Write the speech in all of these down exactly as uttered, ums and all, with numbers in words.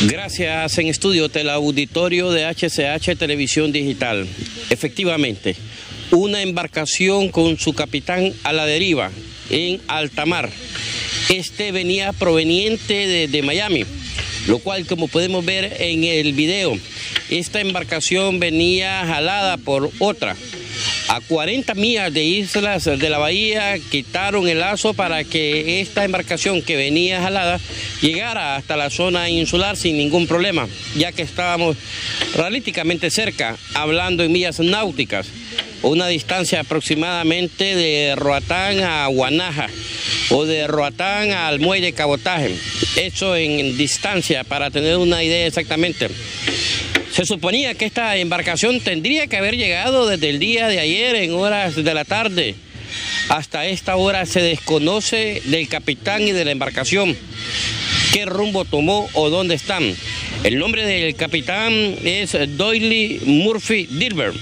Gracias en estudio teleauditorio de H C H Televisión Digital. Efectivamente, una embarcación con su capitán a la deriva en alta mar. Este venía proveniente de, de Miami, lo cual, como podemos ver en el video, esta embarcación venía jalada por otra. A cuarenta millas de islas de la bahía quitaron el lazo para que esta embarcación que venía jalada llegara hasta la zona insular sin ningún problema, ya que estábamos relativamente cerca, hablando en millas náuticas, una distancia aproximadamente de Roatán a Guanaja o de Roatán al muelle de cabotaje, eso en distancia para tener una idea exactamente. Se suponía que esta embarcación tendría que haber llegado desde el día de ayer en horas de la tarde. Hasta esta hora se desconoce del capitán y de la embarcación qué rumbo tomó o dónde están. El nombre del capitán es Doyle Murphy Dilber.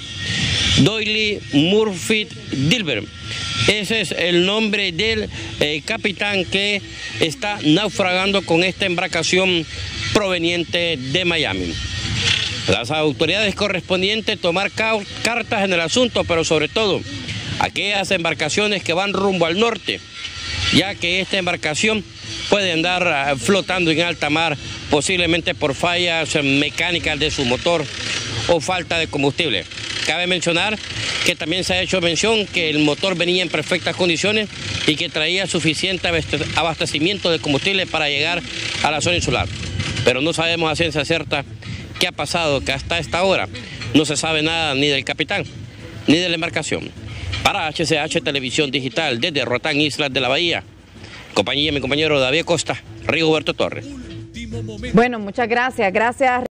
Doyle Murphy Dilber. Ese es el nombre del eh, capitán que está naufragando con esta embarcación proveniente de Miami. Las autoridades correspondientes tomar cartas en el asunto, pero sobre todo aquellas embarcaciones que van rumbo al norte, ya que esta embarcación puede andar flotando en alta mar, posiblemente por fallas mecánicas de su motor o falta de combustible. Cabe mencionar que también se ha hecho mención que el motor venía en perfectas condiciones y que traía suficiente abastecimiento de combustible para llegar a la zona insular. Pero no sabemos a ciencia cierta qué ha pasado, que hasta esta hora no se sabe nada ni del capitán ni de la embarcación. Para H C H Televisión Digital, desde Roatán, Islas de la Bahía, compañía de mi compañero David Costa, Rigoberto Torres. Bueno, muchas gracias, gracias.